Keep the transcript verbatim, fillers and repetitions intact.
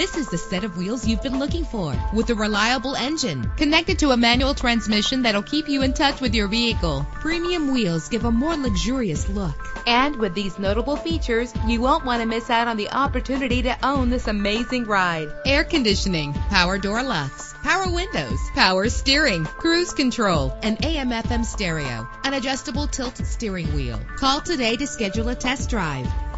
This is the set of wheels you've been looking for, with a reliable engine connected to a manual transmission that'll keep you in touch with your vehicle. Premium wheels give a more luxurious look. And with these notable features, you won't want to miss out on the opportunity to own this amazing ride. Air conditioning, power door locks, power windows, power steering, cruise control, an A M F M stereo, an adjustable tilt steering wheel. Call today to schedule a test drive.